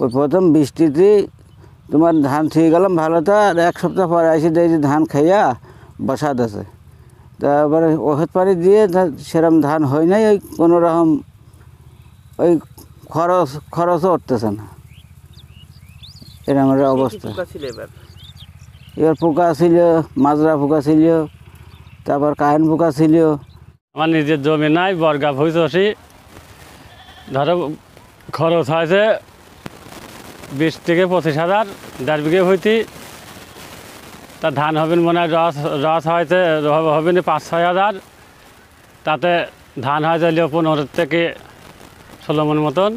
ওই প্রথম বৃষ্টিতে তোমার ধান থুয়ে গেলাম ভালো, তো আর এক সপ্তাহ পরে এসে দেখি যে ধান খাইয়া বসাত আছে। তারপরে ওষুধ পানি দিয়ে সেরকম ধান হয় নাই, ওই কোনো রকম ওই খরচও উঠতেছে না, এরকম একটা অবস্থা। এবার পোকা ছিল, মাজরা পোকা ছিল, তারপর কারেন্ট পোকা ছিল। আমার নিজের জমি নাই, বর্গা ভুই চষি, ধরো খরচ হয়েছে 20 থেকে 25,000, 1.5 বিঘে হইতে। তা ধান হবেন মনে হয় রস হয়েছে হবে না 5-6 হাজার, তাতে ধান হয়েছে 15 থেকে 16 মন মতন।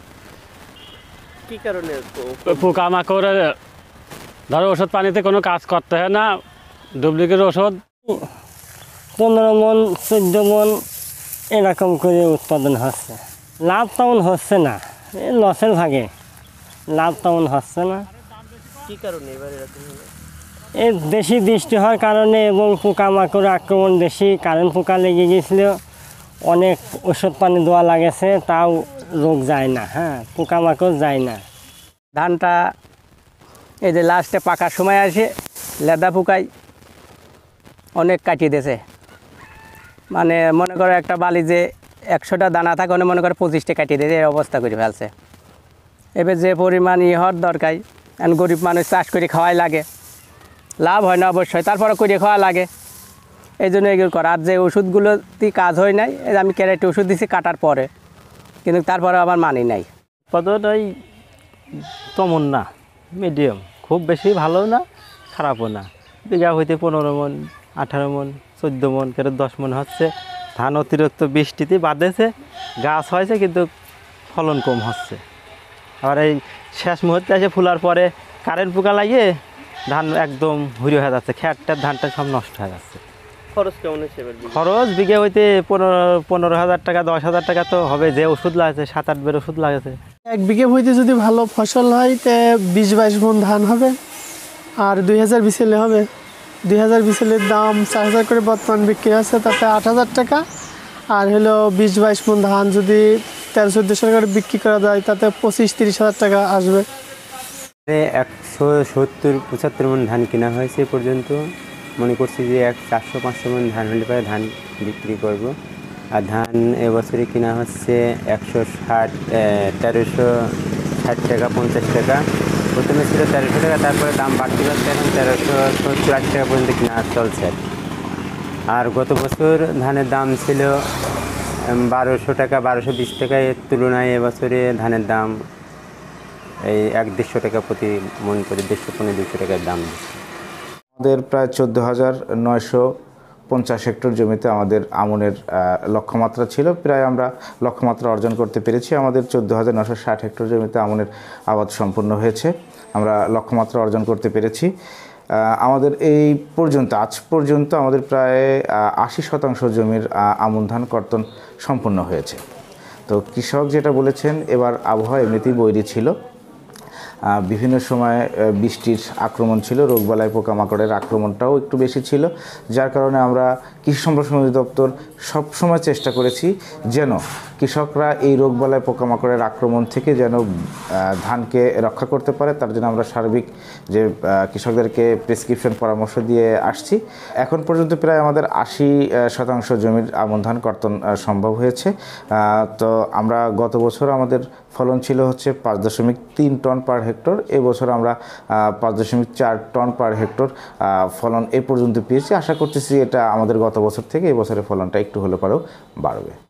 কি কারণে? পোকামাকড়ে ধরো ওষুধ পানিতে কোনো কাজ করতে হয় না, ডুপ্লিকেট ওষুধ। 15 মন 14 মন এরকম করে উৎপাদন হচ্ছে। লাভ তেমন হচ্ছে না, লসের ভাগে, লাভ তেমন হচ্ছে না। কি কারণে এবার এরকম হলো? এই বেশি বৃষ্টি হওয়ার কারণে এবং পোকামাকড় আক্রমণ বেশি, কারেন্ট পোকা লেগে গেছিল, অনেক ওষুধ পানি দেওয়া লাগেছে, তাও রোগ যায় না। হ্যাঁ, পোকামাকড় যায় না। ধানটা এই যে লাস্টে পাকার সময় আসে লেদা পোকায় অনেক কাটিয়ে দিয়েছে। মানে মনে করো একটা বালি যে 100টা দানা থাকে, মনে করো 25টা কাটিয়ে দিয়েছে, এই অবস্থা করে ফেলছে। এবার যে পরিমাণ হওয়ার দরকার, গরিব মানুষ চাষ করে খাওয়াই লাগে, লাভ হয় না অবশ্যই, তারপরে করে খাওয়া লাগে, এই জন্য এগুলো করা। আর যে ওষুধগুলোতে কাজ হয় নাই, আমি ক্যারেটে ওষুধ দিছি কাটার পরে, কিন্তু তারপরে আমার মানি নাই। উৎপাদন ওই তেমন না, মিডিয়াম, খুব বেশি ভালো না খারাপও না। বিঘা হইতে 15 মন 18 মন 14 মন কেন 10 মন হচ্ছে। ধান অতিরিক্ত বৃষ্টিতে বাঁধেছে, গাছ হয়েছে কিন্তু ফলন কম হচ্ছে। আবার এই শেষ মুহূর্তে এসে ফুলার পরে কারেন্ট পোকা লাগিয়ে ধান একদম হুড়ি হয়ে যাচ্ছে, খ্যাটটার ধানটা সব নষ্ট হয়ে যাচ্ছে। খরচ কেমন হচ্ছে এবার? খরচ বিঘে হইতে 15,000 টাকা 10,000 টাকা তো হবে, যে ওষুধ লাগছে 7-8 বের ওষুধ লাগছে। 1 বিঘে হইতে যদি ভালো ফসল হয় তে 20-22 মন ধান হবে, আর 2000 বিচেলে হবে। 2000 বিচেলের দাম 4000 করে বর্তমান বিক্রি আছে, তাতে 8000 টাকা। আর হলো 20-22 মন ধান যদি 1300-1400 করে বিক্রি করা যায়, তাতে 25-30 হাজার টাকা আসবে। 170-75 মন ধান কেনা হয়েছে পর্যন্ত। মনে করছি যে 400-500 মন ধান হলে পরে ধান বিক্রি করব। আর ধান এবছরে কেনা হচ্ছে 1360 টাকা 50 টাকা। প্রথমে ছিল 1300 টাকা, তারপরে দাম বাড়তে বাড়তে এখন 1370-80 টাকা পর্যন্ত কেনা চলছে। আর গত বছর ধানের দাম ছিল 1200 টাকা 1220 টাকা, এর তুলনায় এবছরে ধানের দাম এই 150 টাকা প্রতি মন করে, 150-200 টাকার দাম। আমাদের প্রায় 14,950 হেক্টর জমিতে আমাদের আমনের লক্ষ্যমাত্রা ছিল। প্রায় আমরা লক্ষ্যমাত্রা অর্জন করতে পেরেছি। আমাদের 14,960 হেক্টর জমিতে আমনের আবাদ সম্পন্ন হয়েছে, আমরা লক্ষ্যমাত্রা অর্জন করতে পেরেছি। আমাদের আজ পর্যন্ত আমাদের প্রায় 80% জমির আমন ধান কর্তন সম্পন্ন হয়েছে। তো কৃষক যেটা বলেছেন, এবার আবহাওয়া এমনিতেই বৈরী ছিল, বিভিন্ন সময় বৃষ্টির আক্রমণ ছিল, রোগবালাই পোকামাকড়ের আক্রমণটাও একটু বেশি ছিল, যার কারণে আমরা কৃষি সম্প্রসারণ অধিদপ্তর সবসময় চেষ্টা করেছি যেন কৃষকরা এই রোগবালাই পোকামাকড়ের আক্রমণ থেকে যেন ধানকে রক্ষা করতে পারে, তার জন্য আমরা সার্বিক যে কৃষকদেরকে প্রেসক্রিপশন পরামর্শ দিয়ে আসছি। এখন পর্যন্ত প্রায় আমাদের 80% জমির আমন ধান কর্তন সম্ভব হয়েছে। তো আমরা গত বছর আমাদের ফলন ছিল হচ্ছে 5.3 টন পার হেক্টর। এবছর আমরা 5.4 টন পার হেক্টর ফলন এ পর্যন্ত পেয়েছি। আশা করতেছি এটা আমাদের গত বছর থেকে এবছরের ফলনটা একটু হলে পরেও বাড়বে।